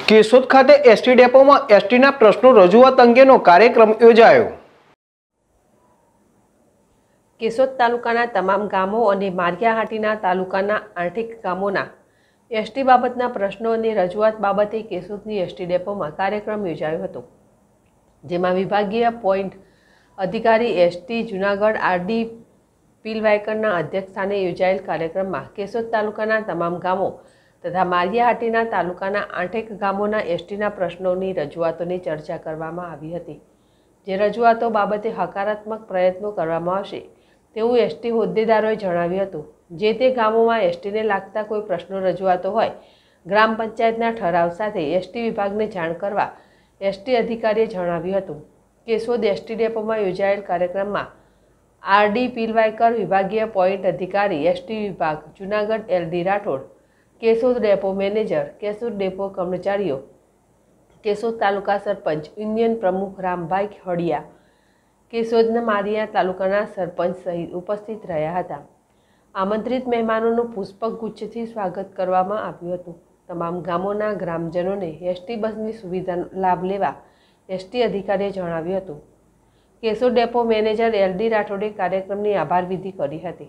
કેશોદ ખાતે એસટી ડેપોમાં એસટીના પ્રશ્નો રજૂઆત અંગેનો કાર્યક્રમ યોજાયો। કેશોદ તાલુકાના તમામ ગામો અને મારિયાહાટીના તાલુકાના આર્થિક ગામોના એસટી બાબતના પ્રશ્નો અને રજૂઆત બાબતે કેશોદની એસટી ડેપોમાં કાર્યક્રમ યોજાયો હતો, જેમાં વિભાગીય પોઈન્ટ અધિકારી એસટી જૂનાગઢ આરડી પીલવાયકરના અધ્યક્ષસ્થાને યોજાયેલ કાર્યક્રમમાં કેશોદ તાલુકાના તમામ ગામો तथा मारियाहाटीना तालुकाना 8 गामोना एसटीना प्रश्नोनी रजूआतोनी चर्चा करवामां आवी हती। जे रजूआतो बाबते हकारात्मक प्रयत्नो करवामां आवशे तेवुं एसटी होद्देदारोए जणाव्युं हतुं। जे ते गामोमां एसटीने लागता कोई प्रश्नो रजूआतो होय ग्राम पंचायतना ठराव साथे एसटी विभागने जाण करवा एसटी अधिकारीए जणाव्युं हतुं। केशोद एसटी डेपोमां योजायेल कार्यक्रममां आरडी पीलवायकर विभागीय पॉइंट अधिकारी एसटी विभाग Junagadh LD Rathod, Keshod depot manager, Keshod depot कर्मचारीओ, केशोद तालुका सरपंच यूनियन प्रमुख रामभाई हड़िया, केशोदना मारिया तालुकाना सरपंच सहित उपस्थित रह्या हता। आमंत्रित मेहमानोनुं पुष्पगुच्छथी स्वागत करवामां आव्युं हतुं। तमाम गामोना ग्रामजनोने एसटी बसनी सुविधानो लाभ लेवा एसटी अधिकारीए जणाव्युं हतुं। केशोद डेपो मैनेजर एलडी राठोडे कार्यक्रमनी आभार विधि करी हती।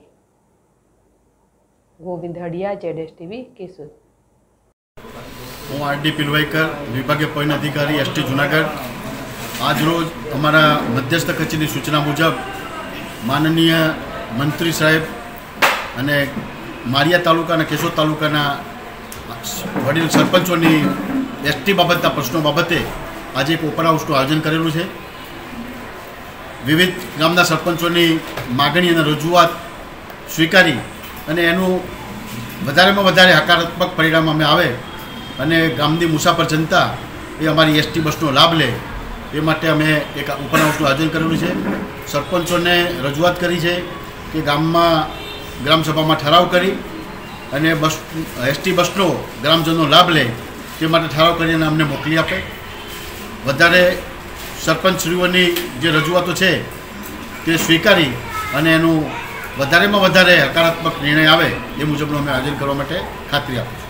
गोविंद हड़िया, जेडेस टीवी, केशोद। हूँ आरडी पीलवायकर विभागीय पॉइंट अधिकारी एसटी जूनागढ़। आज रोज अमरा मध्यस्थ कचेरी सूचना मुजब माननीय मंत्री साहेब अने मारिया तालुका अने केशोद तालुकाना वडील सरपंचोनी एसटी बाबतना प्रश्नों बाबते आज एक ओपन हाउसનું आयोजन करेलू है। विविध गामना सरपंचोनी मागणी अने रजूआत स्वीकारी અને એનું વધારેમાં વધારે હકારાત્મક પરિણામ અમે આવે અને ગામની મુસાફર જનતા એ અમારી એસટી બસનો લાભ લે એ માટે અમે એક ઓપન હાઉસનું આયોજન કરેલું છે। સરપંચોને રજૂઆત કરી છે કે ગામમાં ગ્રામસભામાં ઠરાવ કરી અને બસ એસટી બસનો ગ્રામજનો લાભ લે તે માટે ઠરાવ કરીને અમને મોકલી આપે। વધારે સરપંચશ્રીઓની જે રજૂઆતો છે તે સ્વીકારી અને એનું વધારે में વધારે હકારાત્મક નિર્ણય આવે એ મુજબનો અમે આયોજન કરવા માટે ખાતરી આપું છું।